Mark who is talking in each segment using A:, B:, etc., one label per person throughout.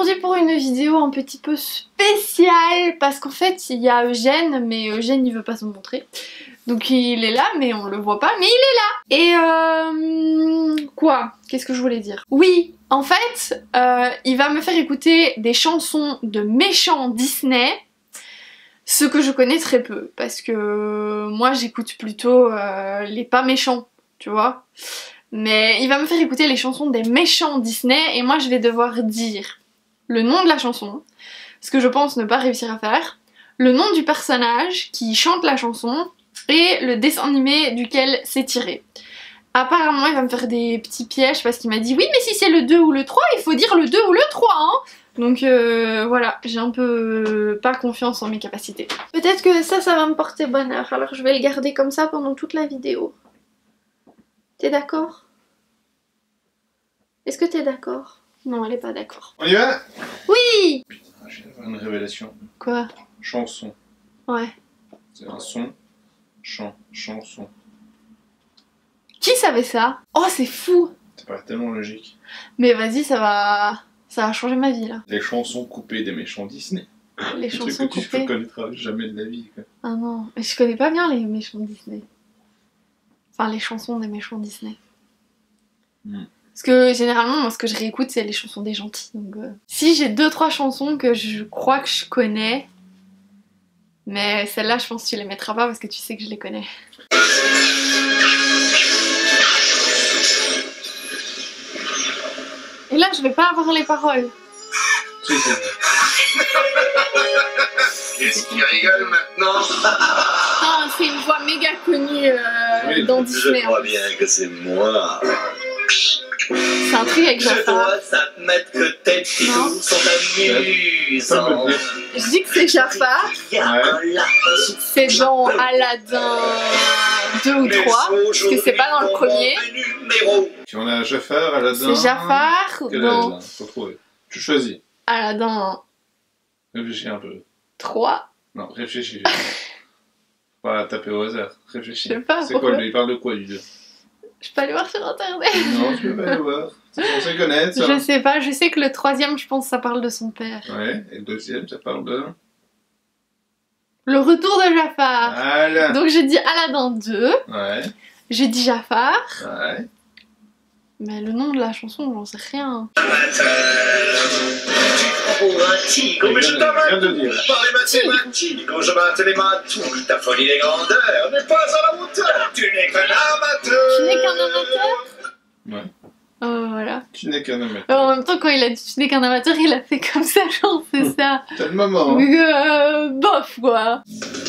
A: aujourd'hui pour une vidéo un petit peu spéciale parce qu'en fait il y a Eugène, mais Eugène il veut pas se montrer. Donc il est là mais on le voit pas, mais il est là. Et quoi? Qu'est-ce que je voulais dire? Oui, en fait il va me faire écouter des chansons de méchants Disney. Ce que je connais très peu, parce que moi j'écoute plutôt les pas méchants, tu vois. Mais il va me faire écouter les chansons des méchants Disney et moi je vais devoir dire le nom de la chanson, ce que je pense ne pas réussir à faire, le nom du personnage qui chante la chanson et le dessin animé duquel c'est tiré. Apparemment il va me faire des petits pièges parce qu'il m'a dit oui mais si c'est le 2 ou le 3 il faut dire le 2 ou le 3 hein. Donc voilà, j'ai un peu pas confiance en mes capacités. Peut-être que ça va me porter bonheur, alors je vais le garder comme ça pendant toute la vidéo. T'es d'accord? Est-ce que t'es d'accord? Non, elle est pas d'accord.
B: On y va?
A: Oui!
B: Putain, j'ai une révélation.
A: Quoi?
B: Chanson.
A: Ouais.
B: C'est un son, chanson.
A: Qui savait ça? Oh, c'est fou!
B: Ça paraît tellement logique.
A: Mais vas-y, ça va changer ma vie là.
B: Les chansons coupées des méchants Disney.
A: Les
B: Truc
A: chansons
B: que tu
A: coupées.
B: ne connaîtras jamais de la vie, quoi.
A: Ah non, je connais pas bien les méchants Disney. Enfin, les chansons des méchants Disney. Parce que généralement, moi, ce que je réécoute, c'est les chansons des gentils. Donc, si j'ai 2-3 chansons que je crois que je connais, mais celles-là, je pense que tu les mettras pas parce que tu sais que je les connais. Et là, je vais pas avoir les paroles.
B: Si.
C: Qu'est-ce qui rigole maintenant?
A: Ah, c'est une voix méga connue
B: Oui,
A: dans Disney.
C: Je crois bien que c'est moi.
A: C'est un truc avec
C: Je
A: Jafar.
C: dois admettre que tes petits
A: Non.
C: tours sont amusants.
A: Je dis que c'est Jafar.
C: Il y a un lapin.
A: C'est dans Aladdin 2 ou 3. Parce que c'est pas dans le premier.
B: Si on a Jafar, Aladdin...
A: C'est Jafar
B: Quel
A: dans
B: âge, là? Faut trouver. Tu choisis.
A: Aladdin
B: Réfléchis un peu.
A: 3.
B: Non, réfléchis. Pas taper au hasard. Réfléchis.
A: Je sais pas,
B: C'est
A: pourquoi
B: quoi, il parle de quoi, lui deux?
A: Je peux aller voir sur internet.
B: Non, tu peux pas le voir. C'est censé connaître, ça.
A: Je sais pas, je sais que le troisième, je pense, ça parle de son père.
B: Ouais, et le deuxième, ça parle de...
A: Le retour de Jafar.
B: Voilà.
A: Donc j'ai dit Aladdin 2.
B: Ouais,
A: J'ai dit Jafar.
B: ouais.
A: Mais le nom de la chanson, j'en sais rien.
C: Pour un tigre, mais je
B: Viens
C: t'arrête
B: de dire.
C: par les mathématiques. Quand je batte les matous, ta folie des grandeurs n'est pas à la hauteur. Tu n'es qu'un amateur.
A: Tu n'es qu'un amateur?
B: Ouais.
A: Voilà.
B: Tu n'es qu'un amateur.
A: En même temps, quand il a dit tu n'es qu'un amateur, il a fait comme ça, genre c'est ça.
B: T'as le moment. Hein.
A: Bof quoi.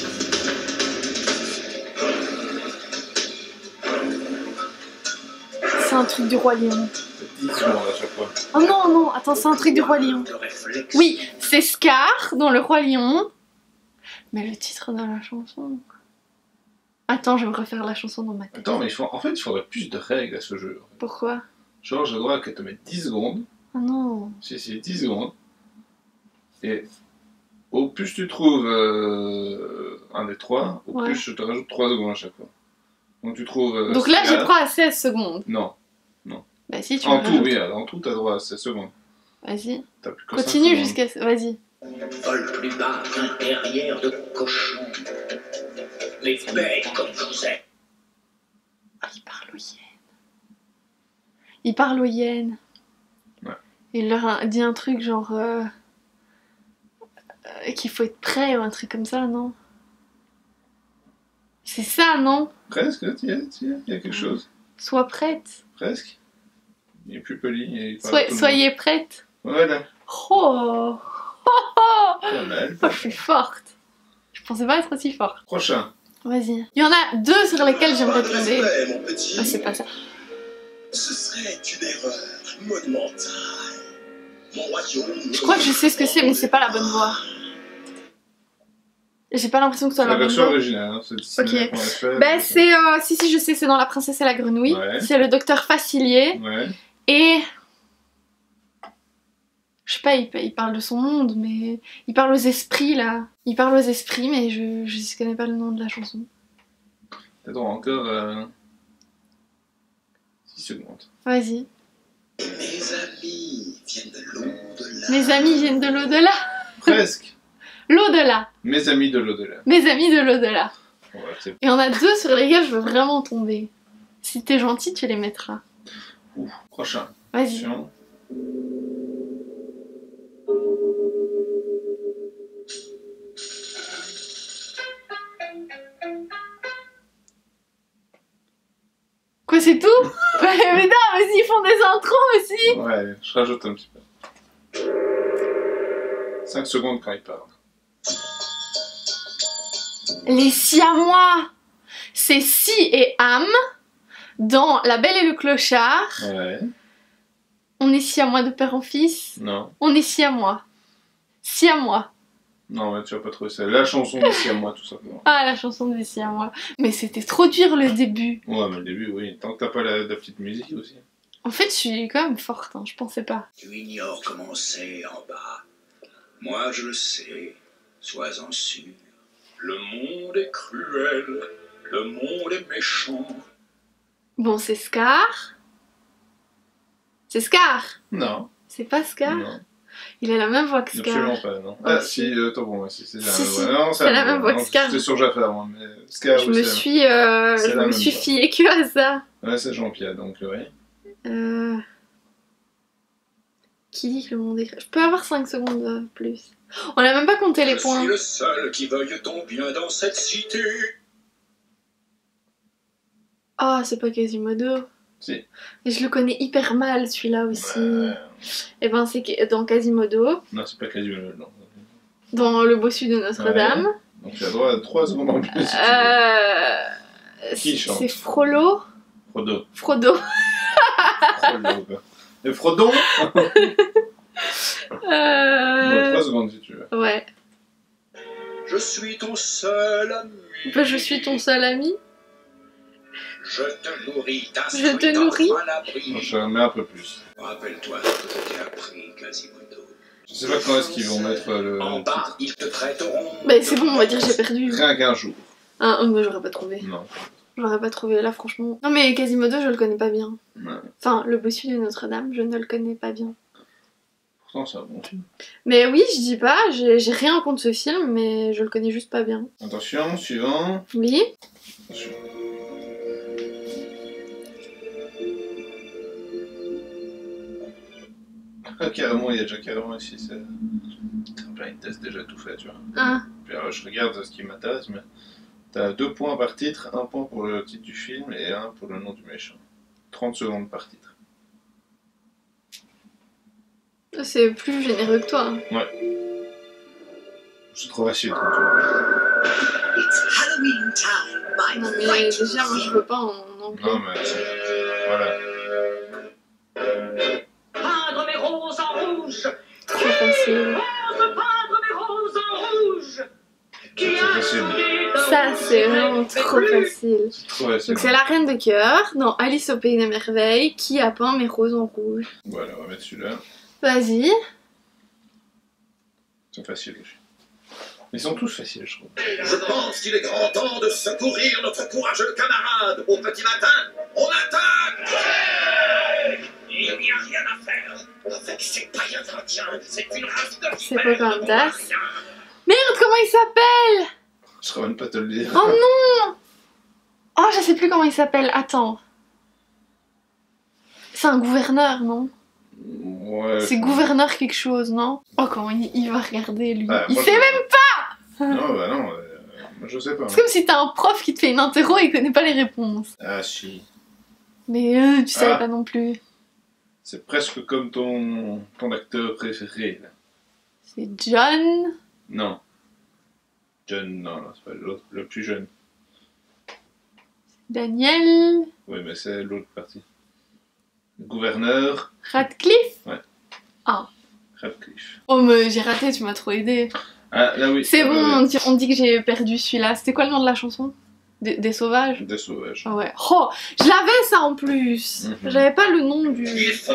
A: C'est un truc du Roi Lion.
B: C'est 10 secondes à chaque fois.
A: Oh non, non, attends, c'est un truc du Roi Lion.
C: De réflexe.
A: Oui, c'est Scar dans le Roi Lion. Mais le titre de la chanson... Attends, je vais me refaire la chanson dans ma tête.
B: Attends, mais en fait, il faudrait plus de règles à ce jeu.
A: Pourquoi?
B: Genre, j'ai le droit qu'elle te mette 10 secondes.
A: Oh non.
B: Si, 10 secondes. Et au plus tu trouves un des trois, au
A: Ouais.
B: plus je te rajoute 3 secondes à chaque fois. Donc tu trouves...
A: Donc là, j'ai
B: Scar.
A: droit à 16 secondes.
B: Non.
A: Bah si, tu
B: En
A: me
B: tout,
A: rajoutes.
B: oui, en tout, t'as droit à 16 secondes.
A: Vas-y.
B: T'as plus que
A: Continue
B: 5 secondes.
A: jusqu'à... Vas-y.
C: Vole plus bas qu'un derrière de cochon. Les bêtes comme vous êtes.
A: Ah, il parle aux hyènes. Il parle aux hyènes.
B: Ouais.
A: Il leur dit un truc genre... qu'il faut être prêt ou un truc comme ça, non? C'est ça, non?
B: Presque, il y a quelque chose.
A: Sois prête.
B: Presque. Il est plus poli. Et il parle à tout le monde.
A: Soyez prête.
B: Voilà.
A: Oh,
B: Pas mal.
A: oh, je suis forte. Je pensais pas être aussi forte.
B: Prochain.
A: Vas-y. Il y en a 2 sur lesquels j'aimerais tomber.
C: Mon petit.
A: Ah, c'est pas ça.
C: Ce serait une erreur monumentale. Mon royaume.
A: Je crois que je sais ce que c'est, mais c'est pas la bonne voix. J'ai pas l'impression que ce soit
B: C'est
A: la
B: la
A: bonne
B: version
A: voix.
B: originale. Hein, c'est Disney.fr.
A: Bah c'est... si, je sais, c'est dans La Princesse et la Grenouille.
B: Ouais.
A: C'est le docteur Facilier.
B: Ouais.
A: Et... Je sais pas, il parle de son monde, mais... Il parle aux esprits, là. Il parle aux esprits, mais je connais pas le nom de la chanson.
B: T'as droit encore 6 secondes.
A: Vas-y.
C: Mes amis viennent de l'au-delà.
A: Mes amis viennent de l'au-delà.
B: Presque.
A: L'au-delà.
B: Mes amis de l'au-delà.
A: Mes amis de l'au-delà.
B: Ouais, c'est...
A: Et on a deux sur lesquels je veux vraiment tomber. Si t'es gentil, tu les mettras.
B: Ouf. Prochain.
A: Vas-y.
B: Attention.
A: Quoi, c'est tout? Mais non, mais s'ils font des intros aussi.
B: Ouais, je rajoute un petit peu. 5 secondes quand il parle.
A: Les Siamois. C'est Si et Am dans La Belle et le Clochard.
B: Ouais.
A: On est Siamois de père en fils.
B: Non.
A: On est Siamois. Siamois.
B: Non, mais tu vas pas trouver ça. La chanson d'ici à moi, tout simplement.
A: Ah, la chanson des Siamois. Mais c'était trop dur le début.
B: Ouais, mais le début, oui. Tant que t'as pas la petite musique aussi.
A: En fait, je suis quand même forte, hein. Je pensais pas.
C: Tu ignores comment c'est en bas. Moi, je le sais. Sois-en sûr. Le monde est cruel. Le monde est méchant.
A: Bon, c'est Scar. C'est Scar.
B: Non.
A: C'est pas Scar.
B: Non.
A: Il a la même voix que Scar.
B: Absolument pas, non.
A: Ah,
B: Ah, si, attends, bon, si, c'est la
A: Si,
B: même
A: si.
B: voix. Non,
A: C'est la même voix que Scar.
B: J'étais sûr que j'allais faire, moi, mais Scar,
A: Je
B: oui,
A: me
B: c'est
A: suis,
B: c'est
A: je
B: la
A: me
B: même
A: suis
B: voix.
A: fiée que à ça.
B: Ouais, c'est Jean-Pierre, donc, oui.
A: Qui dit que le monde est... Je peux avoir 5 secondes de plus. On a même pas compté les
C: Je
A: points.
C: suis le seul qui veuille ton bien dans cette cité.
A: Ah, c'est pas Quasimodo.
B: Si.
A: Et je le connais hyper mal celui-là aussi.
B: Ouais.
A: Et ben c'est dans Quasimodo,
B: Non, c'est pas Quasimodo, non.
A: dans Le Bossu de Notre-Dame.
B: Ouais. Donc tu as droit à 3 secondes en plus. Si tu veux. Qui chante?
A: C'est Frollo.
B: Frodo.
A: Frodo.
B: Frodo, quoi. Et Frodon Bon, 3 secondes si tu veux.
A: Ouais.
C: Je suis ton seul ami.
A: Bah, je suis ton seul ami.
C: Je te nourris,
A: Je te nourris.
C: à l'abri.
B: Donc, je mets un peu plus.
C: Rappelle-toi ce que je t'ai appris, Quasimodo.
B: Je sais pas quand est-ce qu'ils vont mettre le
C: En bas,
B: titre.
C: ils te traiteront.
A: Bah c'est bon, on va dire j'ai perdu.
B: Rien qu'un jour.
A: Ah, mais j'aurais pas trouvé.
B: Non.
A: J'aurais pas trouvé là franchement. Non mais Quasimodo je le connais pas bien.
B: Ouais.
A: Enfin, Le Bossu de Notre-Dame, je ne le connais pas bien.
B: Pourtant, c'est un bon film.
A: Mais oui, je dis pas, j'ai rien contre ce film, mais je le connais juste pas bien.
B: Attention, suivant.
A: Oui.
B: Attention. Ah, carrément, il y a déjà carrément ici. C'est un blind test déjà tout fait, tu vois.
A: Ah.
B: Puis alors, je regarde ce qui m'intéresse, mais t'as 2 points par titre, 1 point pour le titre du film et 1 pour le nom du méchant. 30 secondes par titre.
A: C'est plus généreux que toi. Hein.
B: Ouais. C'est trop facile pour toi.
C: It's Halloween time, my
A: Non mais déjà moi je veux pas en anglais.
B: Non, mais voilà.
C: Peindre mes roses en rouge.
A: Trop facile.
C: Peindre mes roses en rouge.
B: C'est facile.
A: Ça c'est vraiment trop facile.
B: C'est trop facile.
A: Donc c'est la Reine de Cœur dans Alice au Pays des Merveilles qui a peint mes roses en rouge.
B: Voilà, on va mettre celui-là.
A: Vas-y.
B: C'est facile aussi. Ils sont tous faciles, je trouve.
C: Je pense qu'il est grand temps de secourir notre courageux camarade. Au petit matin, on attaque. Il n'y a rien à faire. Avec ces païens indiens, c'est une race de
A: C'est Pocahontas. Merde, comment il s'appelle?
B: Je saurais même pas te le dire.
A: Oh non! Oh, je sais plus comment il s'appelle. Attends. C'est un gouverneur, non?
B: Ouais.
A: C'est gouverneur quelque chose, non? Oh, comment il va regarder, lui?
B: Bah,
A: Il
B: moi,
A: sait
B: je-
A: même pas!
B: Non, bah non, moi je sais pas.
A: C'est comme si t'as un prof qui te fait une interro et il connaît pas les réponses.
B: Ah si.
A: Mais tu savais
B: Ah.
A: pas non plus.
B: C'est presque comme ton acteur préféré, là.
A: C'est John.
B: Non. John, non, c'est pas l'autre, le plus jeune.
A: Daniel.
B: Oui, mais c'est l'autre partie. Le gouverneur
A: Radcliffe.
B: Radcliffe.
A: Oh, mais j'ai raté, tu m'as trop aidé.
B: Ah, là oui.
A: C'est
B: ah,
A: bon,
B: ouais.
A: on dit que j'ai perdu celui-là. C'était quoi le nom de la chanson? Des sauvages?
B: Des sauvages.
A: Ah ouais. Oh, je l'avais ça en plus.
B: Mhm.
A: J'avais pas le nom du.
C: Il faut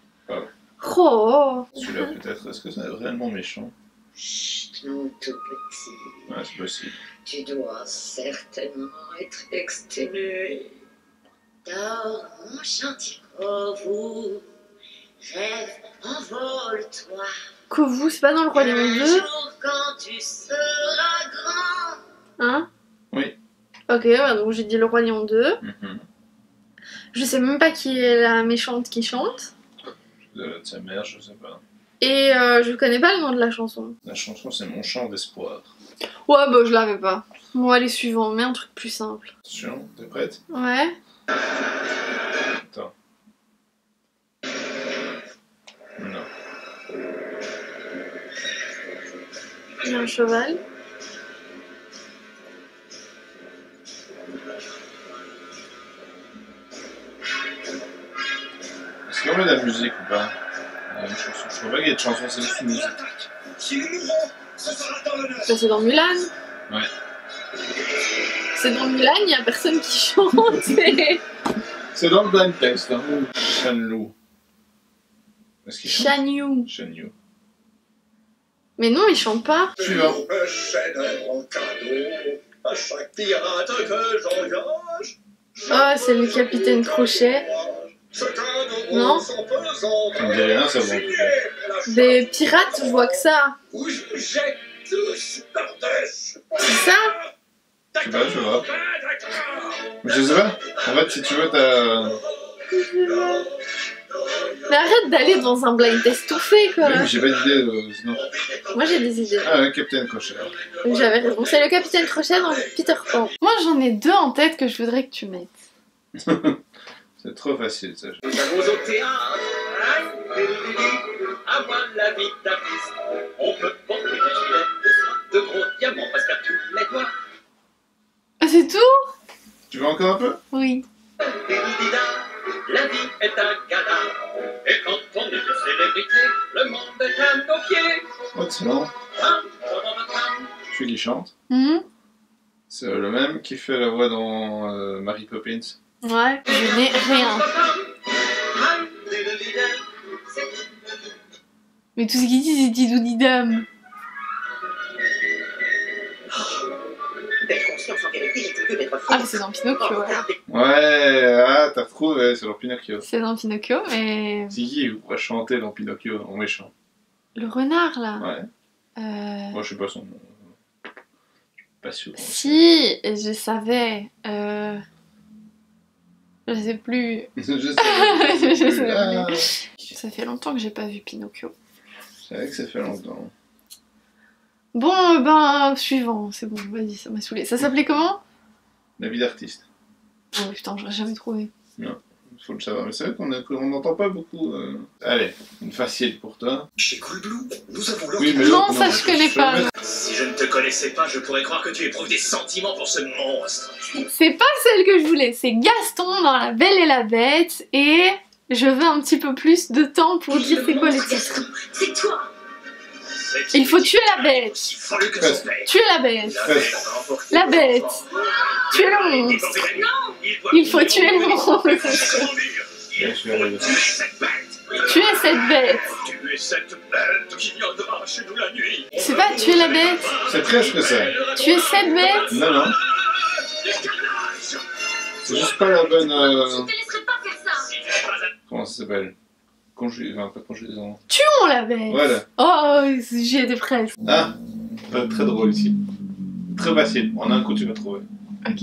A: Oh.
B: Celui-là peut-être, est-ce que c'est réellement méchant?
D: Chut, mon tout petit,
B: Ouais, c'est possible.
D: tu dois certainement être exténué. Dors, mon gentil vous, Rêve, envole-toi.
A: Que vous, c'est pas dans le Roi Lion
D: Un
A: 2?
D: jour, quand tu seras grand.
A: Hein?
B: Oui.
A: Ok, ouais, donc j'ai dit le Roi Lion 2.
B: Mhm.
A: Je sais même pas qui est la méchante qui chante.
B: De sa mère, je sais pas.
A: Et je connais pas le nom de la chanson.
B: La chanson, c'est Mon chant d'espoir.
A: Ouais, bah je l'avais pas. Bon, allez, suivant, mets un truc plus simple.
B: Attention, t'es prête?
A: Ouais.
B: Attends. Non.
A: Il y a un cheval.
B: Est-ce qu'on met de la musique ou pas? Une chanson. Je crois pas qu'il y ait de chansons, c'est juste une musique.
C: Si nous mourons, ce sera dans l'honneur.
A: Ça, c'est dans Mulan.
B: Ouais.
A: C'est dans Mulan, il y a personne qui chante.
B: C'est dans le blind test, hein. Shan-Lu. Est-ce qu'il chante?
A: Shan Yu.
B: Shan-Yu.
A: Mais non, il chante pas.
B: Suivant.
C: Je cède mon cadeau à chaque pirate que j'engage.
A: Ah, c'est le capitaine Crochet. Non.
B: Ça me dit rien, ça va.
A: Des pirates, je vois que ça.
C: Où je vous jette tous par-dessus.
A: C'est ça?
B: Je sais pas, je vois. Je sais pas. En fait, si tu veux, t'as.
A: Mais arrête d'aller dans un blind test tout fait, quoi.
B: Oui, mais j'ai pas d'idée, sinon.
A: Moi, j'ai des idées.
B: Ah, ouais, Capitaine Crochet.
A: Donc j'avais raison. C'est le capitaine Crochet dans Peter Pan. Moi, j'en ai deux en tête que je voudrais que tu mettes.
B: C'est trop facile, ça.
C: Nous allons au théâtre. À moi la vie d'artiste. On peut porter des gilets de gros diamants presque à tous les doigts.
A: Ah, c'est tout?
B: Tu veux encore un peu?
A: Oui.
C: La vie est un gala. Et quand on est une célébrité, le monde est à nos pieds.
B: Oh, excellent. Celui qui chante.
A: Mhm.
B: C'est le même qui fait la voix dans Mary Poppins.
A: Ouais. Je n'ai rien. Mais tout ce qu'il dit, c'est Didoudidam.
C: D'être conscience en vérité, j'ai plus d'être
A: Ah, mais c'est dans Pinocchio, ouais.
B: Ouais, ah, t'as retrouvé, c'est dans Pinocchio.
A: C'est dans Pinocchio, mais.
B: C'est qui pourrait chanter dans Pinocchio en méchant?
A: Le renard, là.
B: Ouais. Moi, je sais pas son nom. Je suis pas sûr.
A: Si, je savais. Je sais plus.
B: Je sais.
A: Je sais
B: Ah,
A: Ça fait longtemps que j'ai pas vu Pinocchio.
B: c'est vrai que ça fait longtemps.
A: Bon, ben, suivant, c'est bon, vas-y, ça m'a saoulé. Ça s'appelait comment?
B: La vie d'artiste.
A: Oh putain, j'aurais jamais trouvé.
B: Faut le savoir, mais c'est vrai qu'on n'entend pas beaucoup. Allez, une facile pour toi.
C: Chez Cool Blue, nous avons l'ordre.
B: Oui, mais
A: Non,
B: l'autre,
A: ça je connais pas.
C: Si je ne te connaissais pas, je pourrais croire que tu éprouves des sentiments pour ce monstre.
A: C'est pas celle que je voulais, c'est Gaston dans La Belle et la Bête, et je veux un petit peu plus de temps pour dire c'est quoi le titre.
D: C'est toi.
A: Il faut tuer la bête.
C: Aussi folle que son père.
A: Tuer la bête. La bête. Tuer le monstre. Il faut tuer le monstre.
B: Ouais, je suis arrivé.
A: Tuer cette bête.
C: Tuer cette bête qui viendra chez nous la nuit.
A: C'est pas tuer la bête.
B: C'est presque ça.
A: Tuer cette bête.
B: Non, non. C'est juste pas la bonne.
D: Je te laisserai pas faire ça.
B: Comment ça s'appelle? Enfin, pas conjugaison.
A: Tuons la bête.
B: Voilà.
A: Oh, j'y étais presque.
B: Ah, très drôle ici. Très facile. En un coup, tu vas trouver.
A: Ok.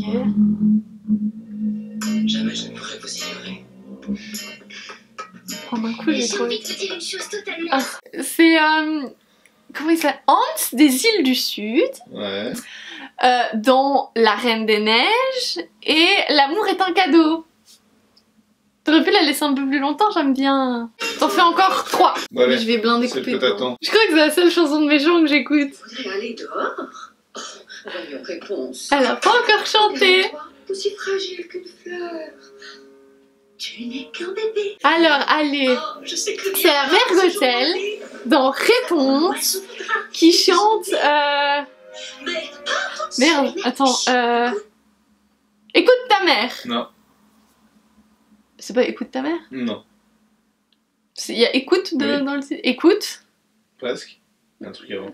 C: Jamais je ne pourrais vous ignorer.
A: Prendre un coup, j'ai
D: J'ai envie
A: trouvé.
D: de te dire une chose totalement.
A: Ah, c'est comment il s'appelle? Hans des îles du Sud,
B: Ouais.
A: dans La Reine des Neiges et L'amour est un cadeau. T'aurais pu la laisser un peu plus longtemps, j'aime bien. T'en fais encore 3.
B: Bon, allez.
A: Mais je vais blinder
B: C'est
A: couper.
B: le que t'attends.
A: Je crois que c'est la seule chanson de méchant que j'écoute.
D: Faudrait aller dehors. Oh, voyons, réponse.
A: Elle a pas encore chanté.
D: Toi, aussi fragile qu'une fleur. Tu n'es qu'un bébé.
A: Alors, allez,
D: Oh, je sais que
A: c'est la mère Gothel dans Réponse qui chante.
D: Mais
A: Merde, attends. Écoute ta mère.
B: Non.
A: C'est pas écoute ta mère?
B: Non.
A: Il y a écoute
B: Oui.
A: dans le titre. Écoute.
B: Presque. Un truc avant.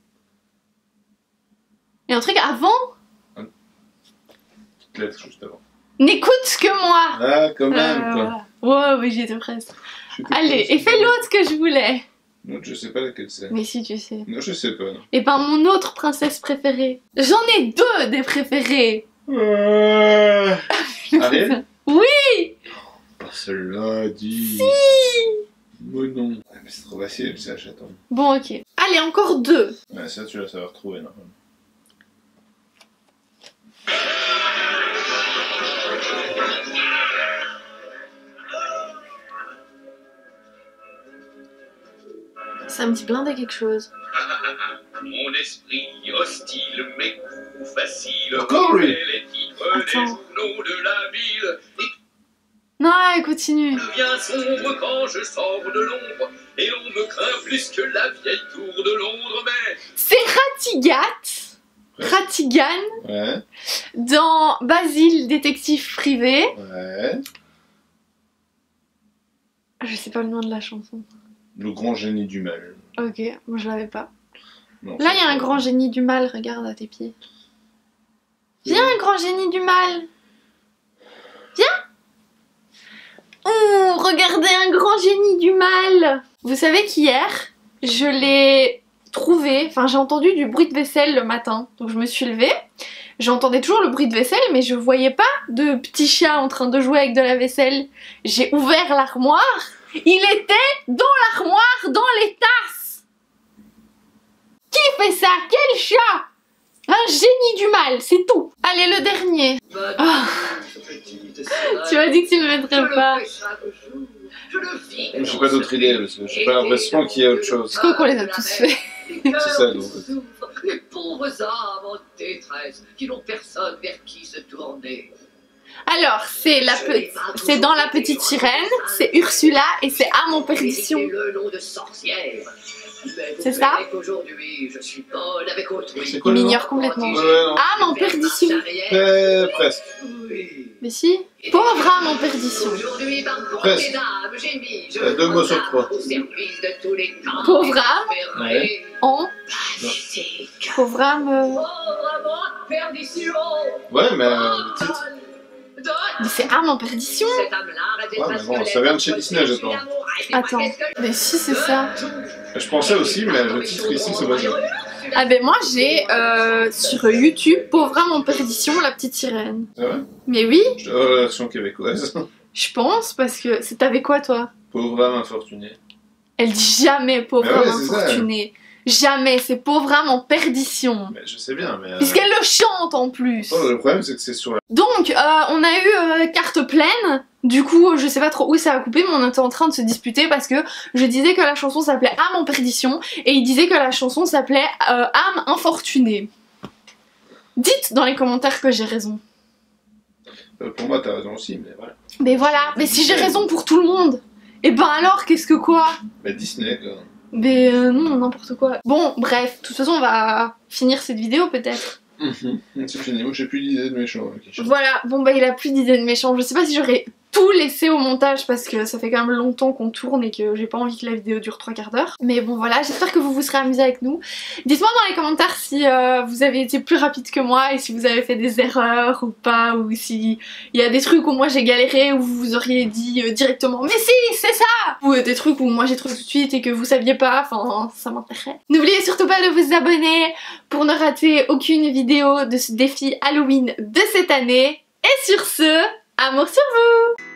A: Et un truc avant.
B: Petite lettre juste avant.
A: N'écoute que moi.
B: Ah, quand même, quoi.
A: Ouais, oui, j'y étais presque. Allez, et fais l'autre que je voulais.
B: Non, je sais pas laquelle c'est.
A: Mais si, tu sais.
B: Non, je sais pas. Non.
A: Et ben mon autre princesse préférée. J'en ai deux des préférées.
B: Ariel?
A: Oui.
B: Pas celle-là, dis.
A: Si.
B: Mais non. Ah, mais c'est trop facile, c'est la chaton.
A: Bon, ok. Allez, encore deux.
B: Ouais, ça, tu vas savoir trouver, normalement.
A: Ça me dit plein de quelque chose.
C: Mon esprit hostile, mes coups faciles.
B: Encore lui.
C: Les titres, les
A: Attends.
C: journaux de la ville.
A: Non, elle continue.
C: Devient sombre quand je sors de l'ombre. Et l'on me craint plus que la vieille tour de Londres. Mais
A: C'est Ratigan
B: Ouais,
A: dans Basile, détective privé.
B: ouais.
A: Je sais pas le nom de la chanson.
B: Le grand génie du mal.
A: Ok, moi je l'avais pas.
B: Non,
A: Là,
B: ça,
A: il y a un
B: c'est-
A: grand génie du mal, regarde à tes pieds. Viens, grand génie du mal. Viens. Oh, regardez, un grand génie du mal. Vous savez qu'hier, je l'ai trouvé, enfin j'ai entendu du bruit de vaisselle le matin. Donc je me suis levée, j'entendais toujours le bruit de vaisselle, mais je voyais pas de petit chat en train de jouer avec de la vaisselle. J'ai ouvert l'armoire, il était dans l'armoire, dans les tasses. Qui fait ça? Quel chat? Un génie du mal, c'est tout. Allez, le dernier. Ah. Tu m'as dit que tu ne le mettrais pas.
B: J'ai pas d'autre idée, parce que j'ai pas l'impression qu'il y a autre chose.
A: Je crois qu'on les a tous fait.
B: C'est ça, donc.
D: Les pauvres âmes en détresse qui n'ont personne vers qui se tourner.
A: Alors, c'est c'est dans La Petite Sirène, c'est Ursula et c'est Âme en perdition.
D: Le nom de sorcière.
A: C'est ça?
D: Aujourd'hui, je suis bonne avec autrui.
B: C'est
A: Il
B: quoi le nom?
A: m'ignore complètement.
B: Ouais, non.
A: Âme en perdition.
B: Presque.
D: Oui.
A: Mais si. Pauvre âme en perdition.
D: Aujourd'hui, par
B: Presque.
D: mesdames, j'ai mis, je
B: Deux mots sur trois.
D: au service de tous les camps.
A: Pauvre âme.
B: Ouais.
A: En
D: Magnifique.
A: pauvre âme.
D: Pauvre âme en perdition.
B: Ouais, mais le titre.
A: Mais c'est Âme en perdition.
D: Cette âme-là,
B: Ouais, mais bon, ça vient de chez Disney, je pense.
A: Attends. Mais si, c'est ça.
B: Je pensais aussi, mais le titre ici, c'est pas ça.
A: Ah ben moi j'ai sur YouTube Pauvre âme en perdition, La Petite Sirène.
B: C'est vrai?
A: Mais oui,
B: Je dois avoir la version québécoise.
A: je pense parce que c'est avec quoi toi?
B: Pauvre âme infortunée.
A: Elle dit jamais pauvre
B: Mais ouais,
A: âme
B: c'est ça.
A: infortunée. Jamais, c'est pauvre âme en perdition.
B: Mais je sais bien, mais.
A: Puisqu'elle le chante en plus.
B: Oh, le problème, c'est que c'est sur la.
A: Donc, on a eu carte pleine. Du coup, je sais pas trop où ça a coupé, mais on était en train de se disputer parce que je disais que la chanson s'appelait Âme en perdition et il disait que la chanson s'appelait Âme infortunée. Dites dans les commentaires que j'ai raison.
B: Pour moi, t'as raison aussi, mais voilà.
A: Mais voilà, mais si j'ai raison pour tout le monde, et ben alors, qu'est-ce que quoi?
B: Mais Disney, quoi.
A: Mais non, n'importe quoi. Bon, bref, de toute façon, on va finir cette vidéo peut-être.
B: C'est fini, moi j'ai plus d'idée de méchant. Okay.
A: Voilà, bon bah il a plus d'idées de méchant. Je sais pas si j'aurais tout laissé au montage parce que ça fait quand même longtemps qu'on tourne et que j'ai pas envie que la vidéo dure 3/4 d'heure. Mais bon voilà, j'espère que vous vous serez amusés avec nous. Dites-moi dans les commentaires si vous avez été plus rapide que moi et si vous avez fait des erreurs ou pas, ou si il y a des trucs où moi j'ai galéré où vous auriez dit directement mais si c'est ça, ou des trucs où moi j'ai trouvé tout de suite et que vous saviez pas, enfin ça m'intéresse. N'oubliez surtout pas de vous abonner pour ne rater aucune vidéo de ce défi Halloween de cette année. Et sur ce, amour sur vous!